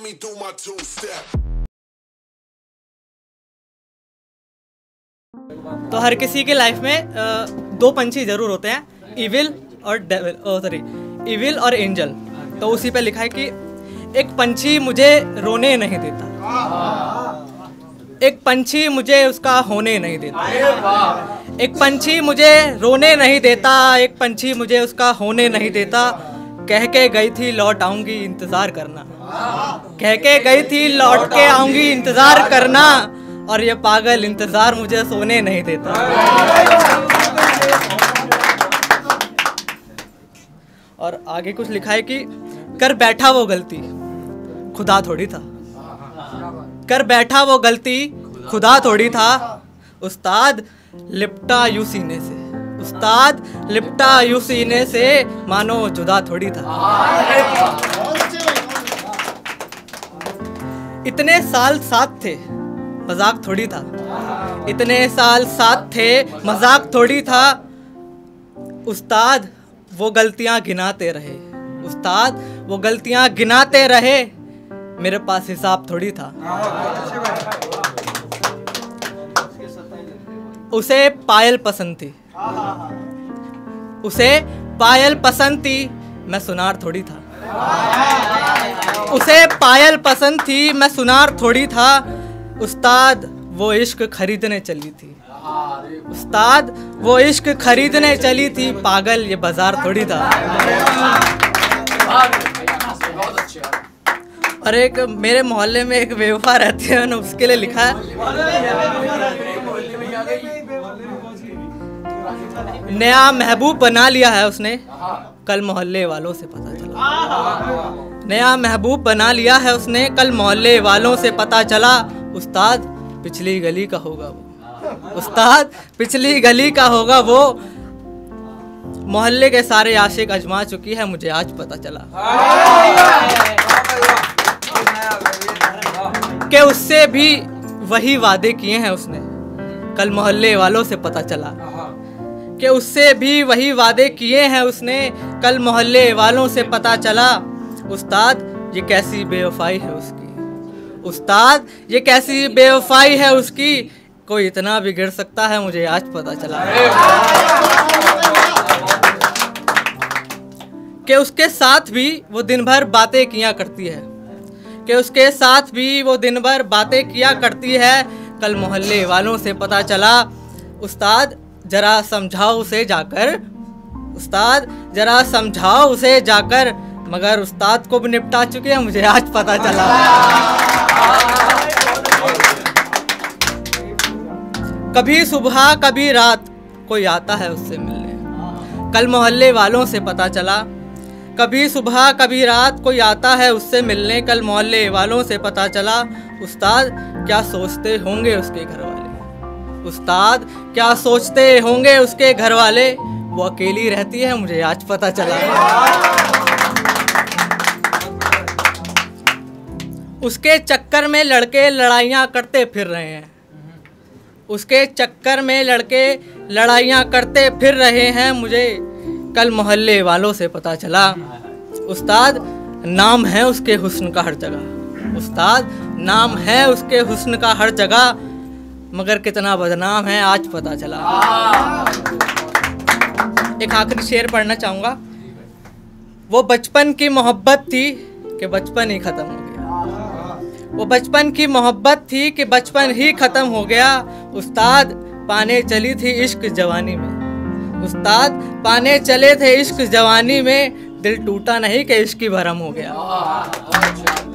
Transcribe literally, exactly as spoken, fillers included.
me do my two step. तो हर किसी के लाइफ में आ, दो पंछी जरूर होते हैं, इविल और डेविल, सॉरी इविल और एंजल। तो उसी पे लिखा है कि एक पंछी मुझे रोने नहीं देता, एक पंछी मुझे उसका होने नहीं देता, एक पंछी मुझे रोने नहीं देता, एक पंछी मुझे उसका होने नहीं देता। कह के गई थी लौट आऊंगी इंतजार करना, कह के गई थी लौट के आऊंगी इंतजार करना, और ये पागल इंतजार मुझे सोने नहीं देता। और आगे कुछ लिखा है कि कर बैठा वो गलती खुदा थोड़ी था, कर बैठा वो गलती खुदा थोड़ी था, उस्ताद लिपटा यूं सीने से, उस्ताद लिपटा यूं सीने से, मानो जुदा थोड़ी था। इतने साल साथ थे मजाक थोड़ी था, इतने साल साथ थे मजाक थोड़ी था, उस्ताद वो गलतियां गिनाते रहे, उस्ताद वो गलतियां गिनाते रहे, मेरे पास हिसाब थोड़ी था। उसे पायल पसंद थी, उसे पायल पसंद थी, मैं सुनार थोड़ी था, उसे पायल पसंद थी, मैं सुनार थोड़ी था, उस्ताद वो इश्क खरीदने चली थी, उस्ताद वो इश्क खरीदने चली थी, पागल ये बाजार थोड़ी था। और एक मेरे मोहल्ले में एक बेवफा रहती है ना, उसके लिए लिखा है नया महबूब बना लिया है उसने, कल मोहल्ले वालों से पता चला, नया महबूब बना लिया है उसने, कल मोहल्ले वालों से पता चला, उस्ताद पिछली गली का होगा वो, उस्ताद पिछली गली का होगा वो, मोहल्ले के सारे आशिक अजमा चुकी है, मुझे आज पता चला कि उससे भी वही वादे किए हैं उसने, कल मोहल्ले वालों से पता चला कि उससे भी वही वादे किए हैं उसने, कल मोहल्ले वालों से पता चला, उस्ताद ये कैसी बेवफाई है उसकी, उस्ताद ये कैसी बेवफाई है उसकी, कोई इतना बिगड़ सकता है, मुझे आज पता चला कि उसके साथ भी वो दिन भर बातें किया करती है, कि उसके साथ भी वो दिन भर बातें किया करती है, कल मोहल्ले वालों से पता चला, उस्ताद जरा समझाओ उसे जाकर, उस्ताद जरा समझाओ उसे जाकर, मगर उस्ताद को भी निपटा चुके हैं, मुझे आज पता चला। कभी सुबह कभी रात कोई आता है उससे मिलने, कल मोहल्ले वालों से पता चला, कभी सुबह कभी रात कोई आता है उससे मिलने, कल मोहल्ले वालों से पता चला, उस्ताद क्या सोचते होंगे उसके घर वाले, उस्ताद क्या सोचते होंगे उसके घर वाले, वो अकेली रहती है, मुझे आज पता चला। उसके चक्कर में लड़के लड़ाइयाँ करते फिर रहे हैं, उसके चक्कर में लड़के लड़ाइयाँ करते फिर रहे हैं, मुझे कल मोहल्ले वालों से पता चला, उस्ताद नाम है उसके हुस्न का हर जगह, उस्ताद नाम है उसके हुस्न का हर जगह, मगर कितना बदनाम है आज पता चला। एक आखिरी शेर पढ़ना चाहूँगा। वो बचपन की मोहब्बत थी कि बचपन ही ख़त्म हो गया, वो बचपन की मोहब्बत थी कि बचपन ही ख़त्म हो गया, उस्ताद पाने चली थी इश्क जवानी में, उस्ताद पाने चले थे इश्क जवानी में, दिल टूटा नहीं कि इश्क की भरम हो गया।